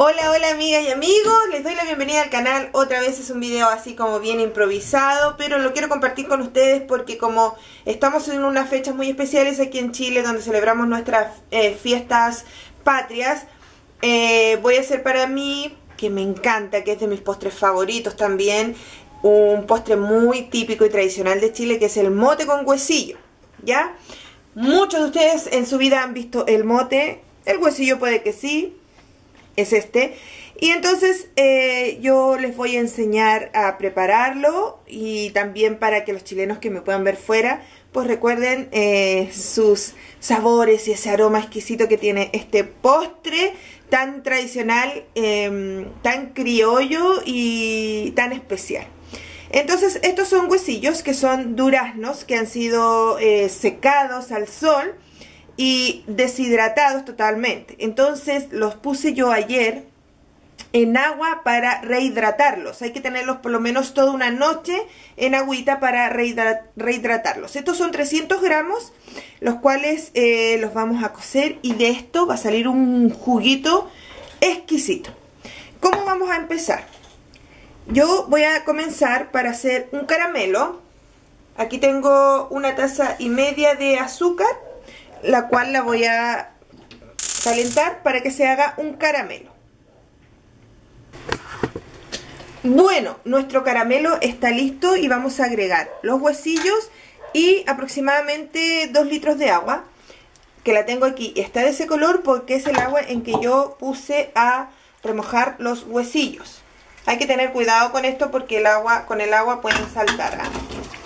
Hola, hola amigas y amigos, les doy la bienvenida al canal. Otra vez es un video así como bien improvisado, pero lo quiero compartir con ustedes porque como estamos en unas fechas muy especiales aquí en Chile donde celebramos nuestras fiestas patrias, voy a hacer para mí, que me encanta, que es de mis postres favoritos también, un postre muy típico y tradicional de Chile, que es el mote con huesillo, ¿ya? Muchos de ustedes en su vida han visto el mote, el huesillo puede que sí, es este. Y entonces yo les voy a enseñar a prepararlo y también para que los chilenos que me puedan ver fuera, pues recuerden sus sabores y ese aroma exquisito que tiene este postre tan tradicional, tan criollo y tan especial. Entonces estos son huesillos que son duraznos que han sido secados al sol y deshidratados totalmente. Entonces los puse yo ayer en agua para rehidratarlos. Hay que tenerlos por lo menos toda una noche en agüita para rehidratarlos. Estos son 300 gramos, los cuales los vamos a cocer y de esto va a salir un juguito exquisito. ¿Cómo vamos a empezar? Yo voy a comenzar para hacer un caramelo. Aquí tengo 1,5 tazas de azúcar, la cual la voy a calentar para que se haga un caramelo. Bueno, nuestro caramelo está listo y vamos a agregar los huesillos y aproximadamente 2 litros de agua, que la tengo aquí. Está de ese color porque es el agua en que yo puse a remojar los huesillos. Hay que tener cuidado con esto porque con el agua pueden saltar, ¿eh?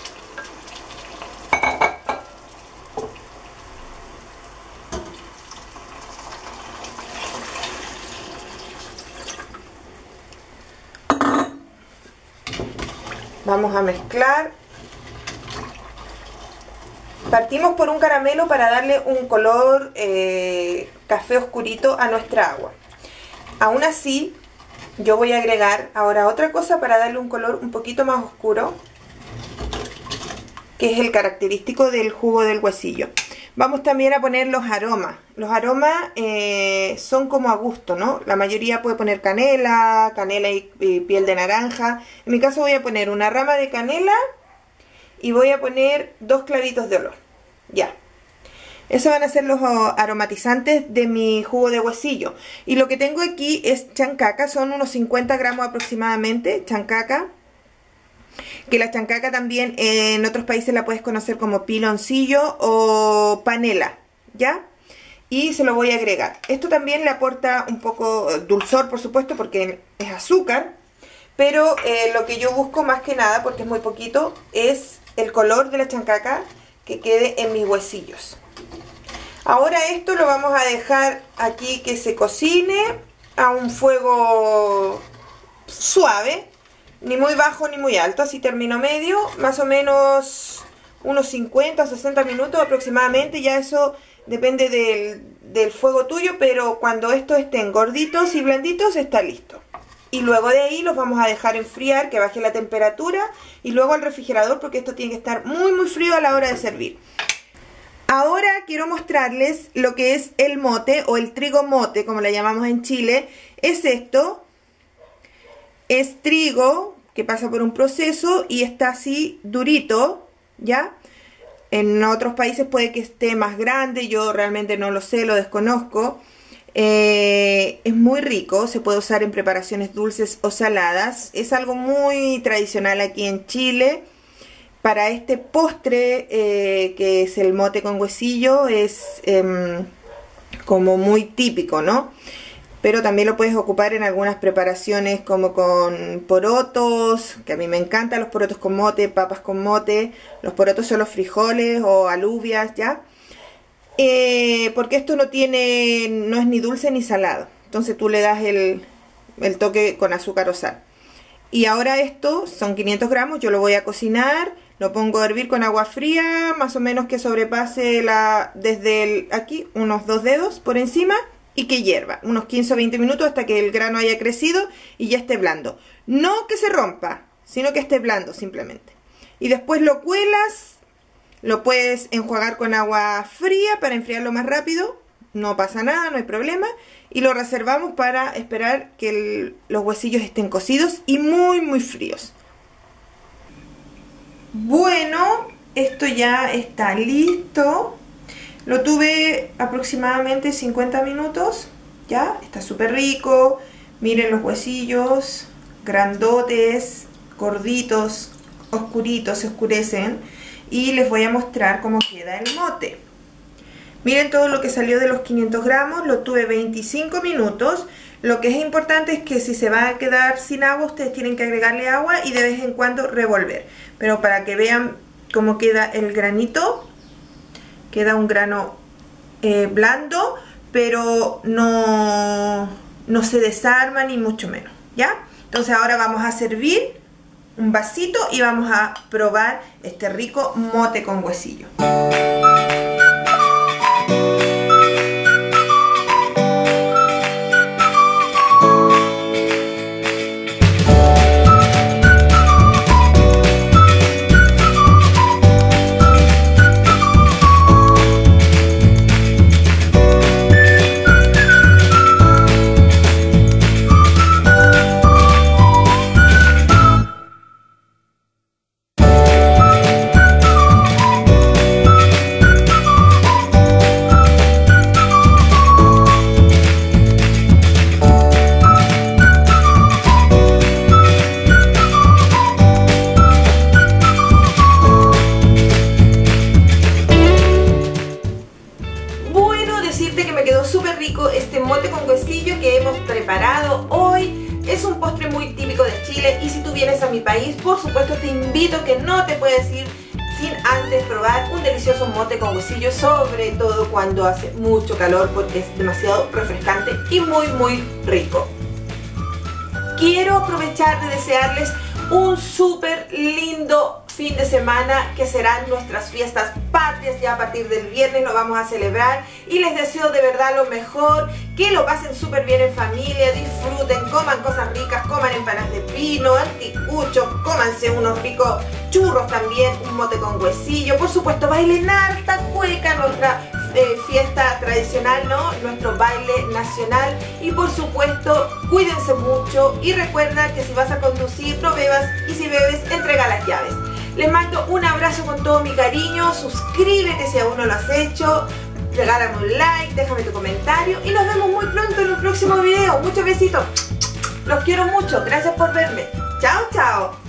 Vamos a mezclar. Partimos por un caramelo para darle un color café oscurito a nuestra agua. Aún así, yo voy a agregar ahora otra cosa para darle un color un poquito más oscuro, que es el característico del jugo del huesillo. Vamos también a poner los aromas. Los aromas son como a gusto, ¿no? La mayoría puede poner canela y piel de naranja. En mi caso voy a poner una rama de canela y voy a poner 2 clavitos de olor. Ya. Esos van a ser los aromatizantes de mi jugo de huesillo. Y lo que tengo aquí es chancaca, son unos 50 gramos aproximadamente, chancaca. Que la chancaca también en otros países la puedes conocer como piloncillo o panela, ¿ya? Y se lo voy a agregar. Esto también le aporta un poco dulzor, por supuesto, porque es azúcar. Pero lo que yo busco más que nada, porque es muy poquito, es el color de la chancaca que quede en mis huesillos. Ahora esto lo vamos a dejar aquí que se cocine a un fuego suave. Ni muy bajo ni muy alto, así término medio, más o menos unos 50 o 60 minutos aproximadamente. Ya eso depende del fuego tuyo, pero cuando estos estén gorditos y blanditos está listo. Y luego de ahí los vamos a dejar enfriar, que baje la temperatura, y luego al refrigerador porque esto tiene que estar muy muy frío a la hora de servir. Ahora quiero mostrarles lo que es el mote o el trigo mote, como le llamamos en Chile. Es esto. Es trigo que pasa por un proceso y está así durito, ¿ya? En otros países puede que esté más grande, yo realmente no lo sé, lo desconozco. Es muy rico, se puede usar en preparaciones dulces o saladas. Es algo muy tradicional aquí en Chile. Para este postre, que es el mote con huesillo, es como muy típico, ¿no? Pero también lo puedes ocupar en algunas preparaciones como con porotos, que a mí me encantan los porotos con mote, papas con mote. Los porotos son los frijoles o alubias, ¿ya? Porque esto no es ni dulce ni salado. Entonces tú le das el toque con azúcar o sal. Y ahora esto son 500 gramos, yo lo voy a cocinar. Lo pongo a hervir con agua fría, más o menos que sobrepase desde aquí unos 2 dedos por encima. Y que hierva unos 15 o 20 minutos hasta que el grano haya crecido y ya esté blando. No que se rompa, sino que esté blando simplemente. Y después lo cuelas, lo puedes enjuagar con agua fría para enfriarlo más rápido. no pasa nada, no hay problema. Y lo reservamos para esperar que los huesillos estén cocidos y muy fríos. Bueno, esto ya está listo. Lo tuve aproximadamente 50 minutos. Ya, está súper rico. Miren los huesillos, grandotes, gorditos, oscuritos, se oscurecen. Y les voy a mostrar cómo queda el mote. Miren todo lo que salió de los 500 gramos, lo tuve 25 minutos. Lo que es importante es que si se va a quedar sin agua, ustedes tienen que agregarle agua y de vez en cuando revolver. Pero para que vean cómo queda el granito, queda un grano blando, pero no se desarma ni mucho menos, ¿ya? Entonces ahora vamos a servir un vasito y vamos a probar este rico mote con huesillo. Decirte que me quedó súper rico este mote con huesillo que hemos preparado hoy. Es un postre muy típico de Chile y si tú vienes a mi país, por supuesto te invito que no te puedes ir sin antes probar un delicioso mote con huesillo, sobre todo cuando hace mucho calor porque es demasiado refrescante y muy rico. Quiero aprovechar de desearles un súper lindo fin de semana, que serán nuestras fiestas patrias. Ya a partir del viernes lo vamos a celebrar y les deseo de verdad lo mejor, que lo pasen súper bien en familia, disfruten, coman cosas ricas, coman empanadas de pino, anticuchos, cómanse unos ricos churros también, un mote con huesillo, por supuesto bailen harta cueca, nuestra fiesta tradicional, ¿no? Nuestro baile nacional, y por supuesto cuídense mucho y recuerda que si vas a conducir no bebas y si bebes entrega las llaves. Les mando un abrazo con todo mi cariño, suscríbete si aún no lo has hecho, regálame un like, déjame tu comentario y nos vemos muy pronto en un próximo video. Muchos besitos, los quiero mucho, gracias por verme, chao chao.